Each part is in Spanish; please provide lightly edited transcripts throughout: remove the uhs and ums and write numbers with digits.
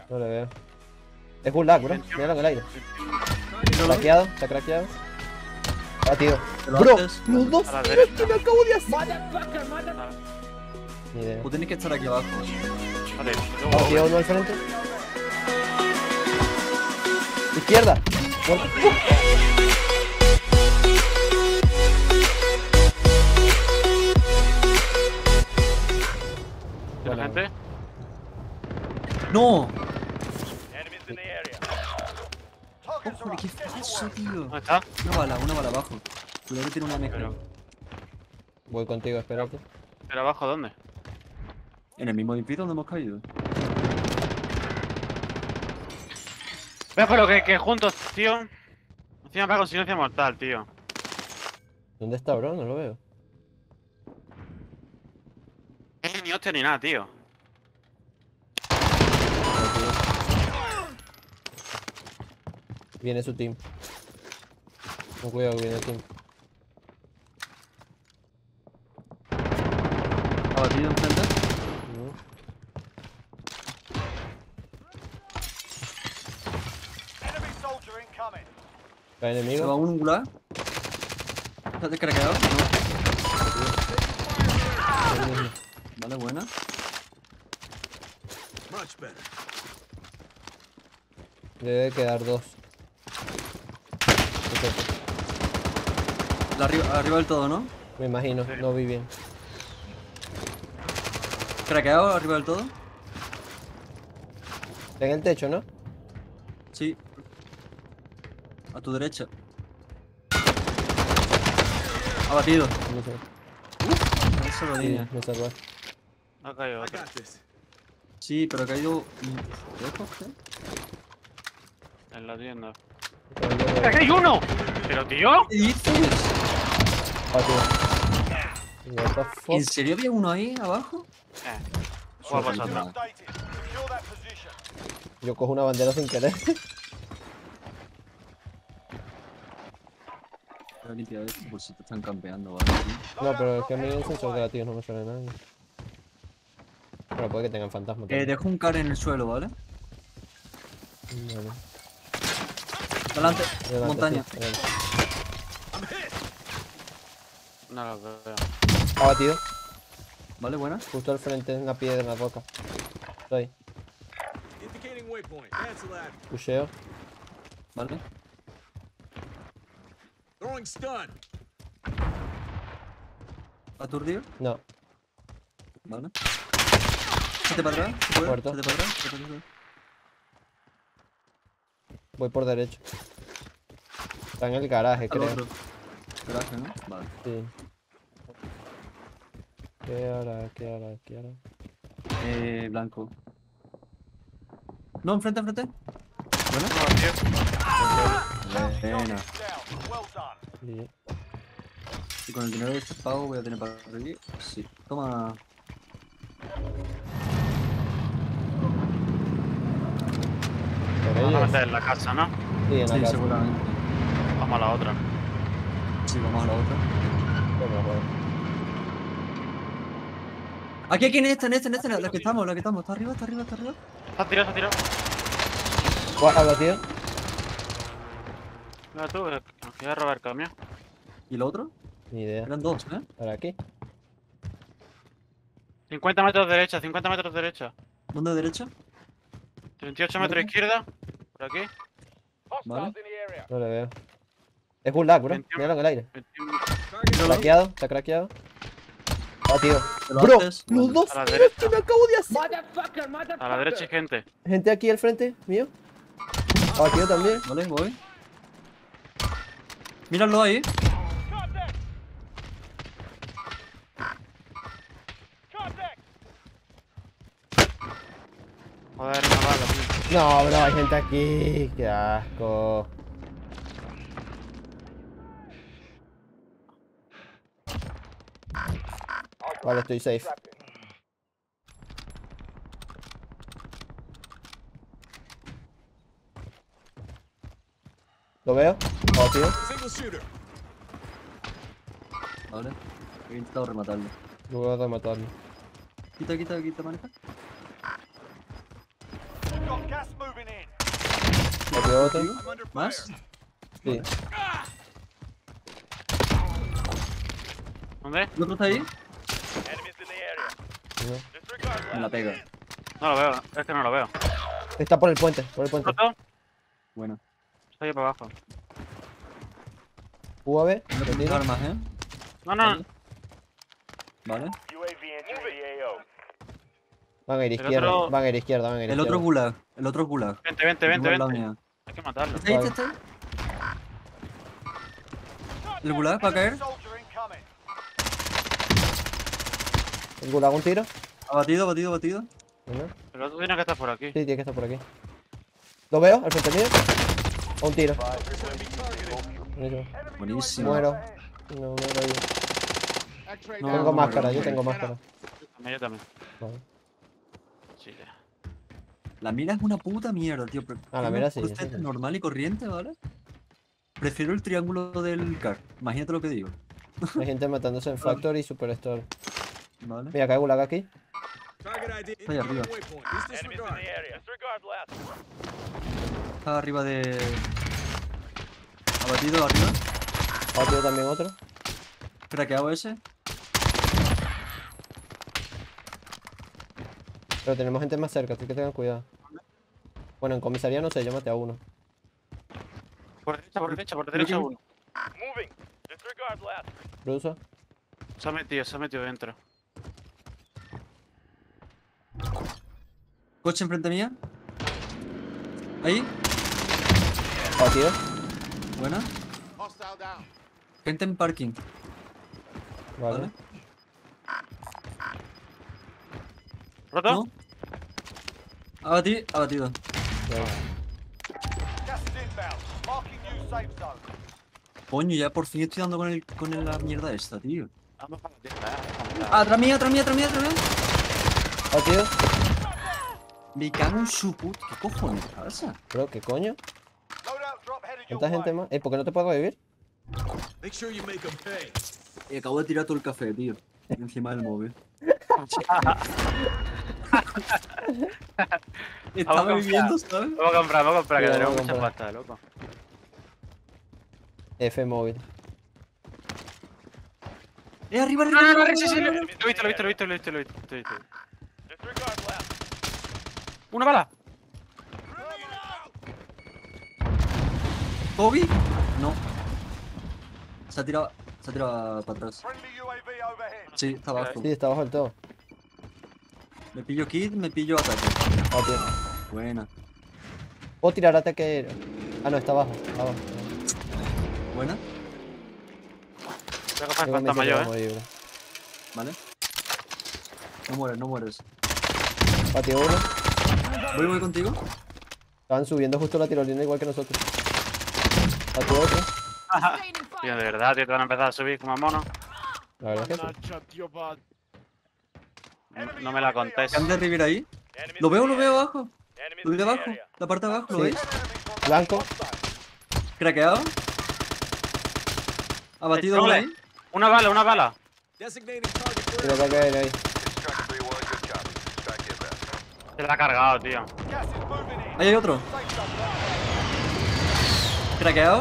No le veo. Es un lag, bro. Míralo en el aire. Craqueado, está craqueado. Batido. Bro, los dos tiros que me acabo de hacer. Ni idea. Tú tienes que estar aquí abajo. Vale, Batido uno al frente. Izquierda. Muerto. ¿Tiene gente? ¡No! ¡Ojo, qué falso, tío! ¿Dónde está? Una bala abajo. Cuidado que tiene una mezcla. Voy contigo, espérate. ¿Pero abajo dónde? En el mismo edificio donde hemos caído. Ves por lo que juntos, tío. Encima va con silencio mortal, tío. ¿Dónde está, bro? No lo veo. Ni hostia ni nada, tío. Viene su team. Con cuidado que viene el team. Abatido enfrente. ¿Hay Se va enemigo? un angular. ¿Estás descraqueado? No. Vale, buena. Debe quedar dos. Arriba del todo, ¿no? Me imagino, Sí. no vi bien. ¿Craqueado arriba del todo? Está en el techo, ¿no? Sí. A tu derecha. Abatido. No sé. Eso lo Sí, línea. me salvó. Ha caído otro. Sí, pero ha caído lejos, ¿qué? En la tienda. Está ¡Aquí hay uno! ¿Pero tío? ¿Qué dices? Batido. What the fuck? ¿En serio había uno ahí abajo? Juega vosotros. Yo cojo una bandera sin querer. Voy a limpiar esto por si te están campeando, ¿vale? No, pero es que a mí el sensor de gatillos no me sale nada. Pero puede que tengan fantasmas también. Dejo un car en el suelo, ¿vale? Vale. Delante, Adelante, montaña. sí, adelante. No lo veo. Abatido. Vale, buena. Justo al frente, en una piedra, en la roca. Estoy. Pusheo. Vale. ¿Aturdido? No. Vale. Vete para atrás, ¿se puede? Muerto. Vete para atrás, vete para atrás. Voy por derecho. Está en el garaje, Al creo. otro. Garaje, ¿no? Vale. Sí. ¿Qué hará? ¿Qué hará? ¿Qué hará? Blanco. No, enfrente, enfrente. Buena. No, tío. Buena. Sí. Y con el dinero de este pago voy a tener para aquí. Sí. Toma. Por Vamos a ellos. meter en la casa, ¿no? Sí, en la Sí, casa. seguramente. Vamos a la otra. Sí, vamos a la otra. Bueno, bueno. Aquí, en esta, la que estamos. Está arriba. Está tirado, está tirado. ¿Cuál? ¿Abatido? Mira tú, que nos quiere robar el camión. ¿Y el otro? Ni idea. Eran dos, ¿eh? ¿Para aquí? 50 metros derecha, 50 metros derecha. ¿Dónde derecha? 38 metros izquierda. Por aquí. Vale. No le veo. Es un lag, bro. 21. Míralo en el aire. 21. Craqueado, está craqueado. Batido. ¿Lo Bro, haces? los dos A la tiros derecha. que me acabo de hacer. A la derecha hay gente. Gente aquí al frente, mío. Batido también. Vale, voy. Míralo ahí. Joder, una bala, tío. No, bro, hay gente aquí. Qué asco. Vale, estoy safe. ¿Lo veo? Batido. Vale. He intentado rematarlo. Yo voy a matarlo. Quita, maneja. Cayó otro. ¿Más? Sí. ¿Dónde? ¿El otro está ahí? No. Me la pega. No lo veo, es que no lo veo. Está por el puente, por el puente. ¿Roto? Bueno. Está ahí para abajo. UAV, No lo tengo tiro. armas, No, no, Vale. Van a ir El izquierda, otro- van a ir izquierda, van a ir El izquierda. otro gulag. El otro gulag. vente, vente, vente, Tengo al lado vente. mío. Hay que matarlo. ¿Está ahí? ¿Está ahí? ¿El gulag va a caer? El gulag, un tiro. Abatido, abatido, abatido. Bueno, El otro tiene que estar por aquí. sí, tiene que estar por aquí. Lo veo, al frente mío. Un tiro. Buenísimo. Buenísimo. Muero. No, muero yo. No, Tengo no máscara, muero. yo tengo máscara. Yo también. Vale. Sí, ya. La mira es una puta mierda, tío. La mira sí, Es sí, sí. normal y corriente, ¿vale? Prefiero el triángulo del car. Imagínate lo que digo. Hay gente matándose en Factory y Superstore. ¿Vale? Mira, cae gulag aquí. Está ahí arriba. Está arriba de... Abatido arriba. Batido también otro. Craqueado ese. Pero tenemos gente más cerca, así que tengan cuidado. Bueno, en comisaría no sé, yo maté a uno. Por derecha, por derecha, por derecha uno. Bruso. Se ha metido dentro. Coche enfrente mía. Ahí. Batido. Buena. Gente en parking. Vale. Vale. ¿Roto? ¿No? Abatido. Vale. Coño, ya por fin estoy dando con la mierda esta, tío. Vamos para la tienda, Ah, atrás mía, atrás mía, atrás mía, atrás mía. Batido. Me cago en su puta. ¿Qué cojones pasa? Bro, ¿qué coño? ¿Cuánta gente más? ¿Por qué no te puedo revivir? Acabo de tirar todo el café, tío. Encima del móvil. Estaba Vamos a viviendo, ¿sabes? Vamos a comprar, que Sí, tenemos vamos a mucha comprar. pasta, loco. F móvil. Arriba, arriba, No, no, no, arriba, sí, sí, arriba. lo he visto. ¡Una bala! ¿Toby? No. Se ha tirado para atrás. Sí, está abajo. Sí, está abajo del todo. Me pillo kit, me pillo ataque. Batido. Buena. Puedo tirar ataque aéreo. Ah, no, está abajo. Abajo. Buena. Voy a coger Tengo fantasma miedo yo, que me morir, bro. Vale. No mueres, no mueres. Batido uno. Voy contigo. Estaban subiendo justo la tirolina igual que nosotros. Batido otro. Tío, de verdad, tío, te van a empezar a subir como monos. La verdad es que sí. No me la contés. ¿Can de River ahí? Lo veo abajo. Lo veo de abajo. La parte de abajo, ¿lo Sí. veis? Blanco. Craqueado. Abatido uno ahí. Una bala. Tiro ataque aéreo ahí. Se la ha cargado, tío. Ahí hay otro. Craqueado.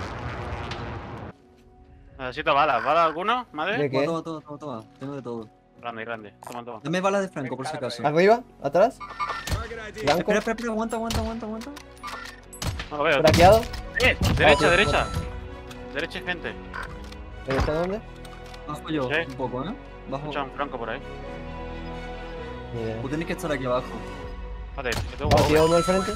Necesito balas. ¿Bala alguno? ¿De ¿Madre? qué? Toma. Tengo de todo. Grande. Toma. Dame balas de Franco por si acaso. Arriba, atrás. Blanco. Espera, aguanta. No lo veo. Craqueado. Derecha. Derecha. Derecha hay gente. ¿Derecha dónde? Bajo yo Sí. un poco, ¿eh? Bajo. Escucha un franco por ahí. Ni idea. Tú tienes que estar aquí abajo. Espérate, que tengo Batido uno al frente.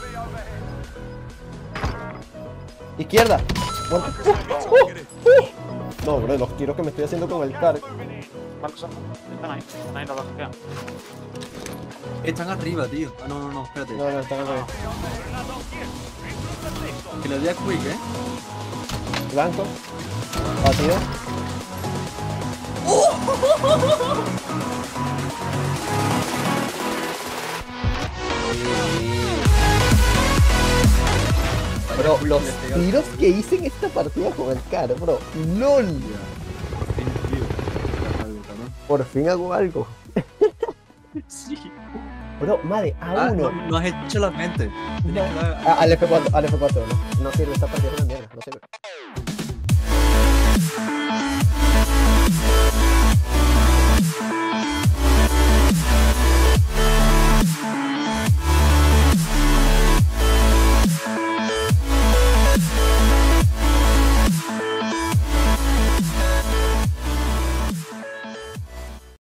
Izquierda. Muerto. No, bro, los tiros que me estoy haciendo con el car. Están ahí los dos que quedan. Están arriba, tío. Ah, no, espérate. No, están arriba. Que le dé a quick, Blanco. Batido. Bro, los tiros que hice en esta partida con el car, bro. LOL. Por fin, tío. Algo, cabrón. Por fin hago algo. Sí. Bro, madre, a Ah, uno. no has hecho la mente. Tenías que dar- Al F4, no. No sirve, esta partida es una mierda, no sirve.